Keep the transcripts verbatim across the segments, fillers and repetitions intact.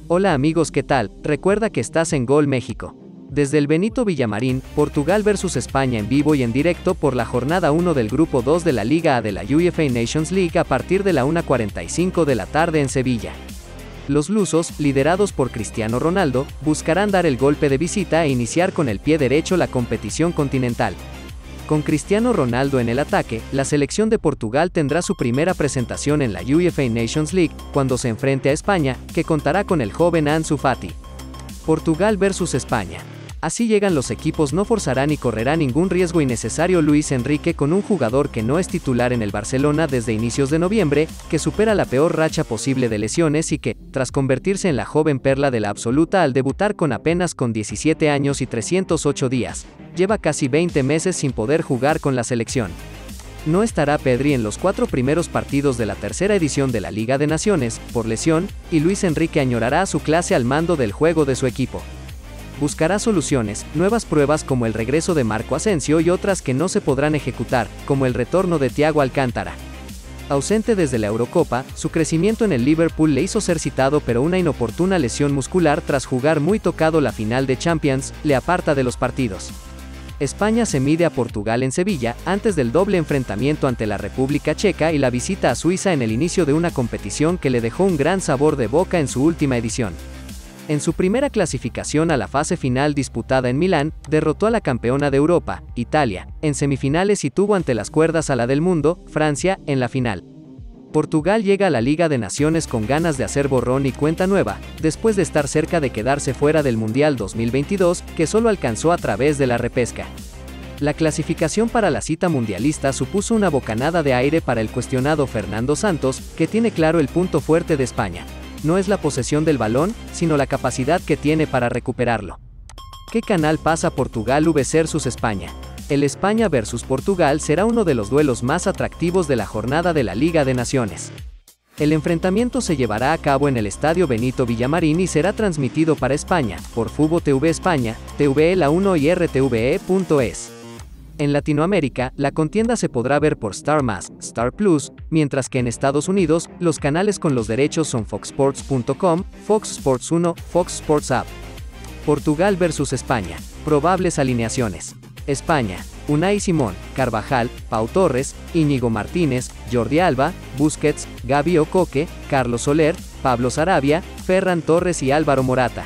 Hola amigos, ¿qué tal? Recuerda que estás en Gol México. Desde el Benito Villamarín, Portugal versus España en vivo y en directo por la jornada uno del Grupo dos de la Liga A de la UEFA Nations League a partir de la una cuarenta y cinco de la tarde en Sevilla. Los lusos, liderados por Cristiano Ronaldo, buscarán dar el golpe de visita e iniciar con el pie derecho la competición continental. Con Cristiano Ronaldo en el ataque, la selección de Portugal tendrá su primera presentación en la UEFA Nations League, cuando se enfrente a España, que contará con el joven Ansu Fati. Portugal versus España. Así llegan los equipos, no forzará ni correrá ningún riesgo innecesario Luis Enrique con un jugador que no es titular en el Barcelona desde inicios de noviembre, que supera la peor racha posible de lesiones y que, tras convertirse en la joven perla de la absoluta al debutar con apenas con diecisiete años y trescientos ocho días, lleva casi veinte meses sin poder jugar con la selección. No estará Pedri en los cuatro primeros partidos de la tercera edición de la Liga de Naciones, por lesión, y Luis Enrique añorará su clase al mando del juego de su equipo. Buscará soluciones, nuevas pruebas como el regreso de Marco Asensio y otras que no se podrán ejecutar, como el retorno de Thiago Alcántara. Ausente desde la Eurocopa, su crecimiento en el Liverpool le hizo ser citado, pero una inoportuna lesión muscular tras jugar muy tocado la final de Champions, le aparta de los partidos. España se mide a Portugal en Sevilla, antes del doble enfrentamiento ante la República Checa y la visita a Suiza en el inicio de una competición que le dejó un gran sabor de boca en su última edición. En su primera clasificación a la fase final disputada en Milán, derrotó a la campeona de Europa, Italia, en semifinales y tuvo ante las cuerdas a la del mundo, Francia, en la final. Portugal llega a la Liga de Naciones con ganas de hacer borrón y cuenta nueva, después de estar cerca de quedarse fuera del Mundial dos mil veintidós, que solo alcanzó a través de la repesca. La clasificación para la cita mundialista supuso una bocanada de aire para el cuestionado Fernando Santos, que tiene claro el punto fuerte de España. No es la posesión del balón, sino la capacidad que tiene para recuperarlo. ¿Qué canal pasa Portugal versus España? El España versus Portugal será uno de los duelos más atractivos de la jornada de la Liga de Naciones. El enfrentamiento se llevará a cabo en el Estadio Benito Villamarín y será transmitido para España, por Fubo T V España, T V E La uno y R T V E punto es. En Latinoamérica, la contienda se podrá ver por Star más, Star Plus, mientras que en Estados Unidos, los canales con los derechos son Fox Sports punto com, Fox Sports uno, Fox Sports App. Portugal versus España. Probables alineaciones. España: Unai Simón, Carvajal, Pau Torres, Íñigo Martínez, Jordi Alba, Busquets, Gavi Okoke, Carlos Soler, Pablo Sarabia, Ferran Torres y Álvaro Morata.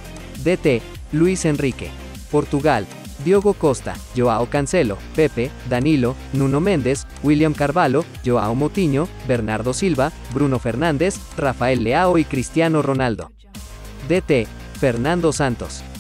D T: Luis Enrique. Portugal: Diogo Costa, Joao Cancelo, Pepe, Danilo, Nuno Méndez, William Carvalho, Joao Moutinho, Bernardo Silva, Bruno Fernández, Rafael Leao y Cristiano Ronaldo. D T: Fernando Santos.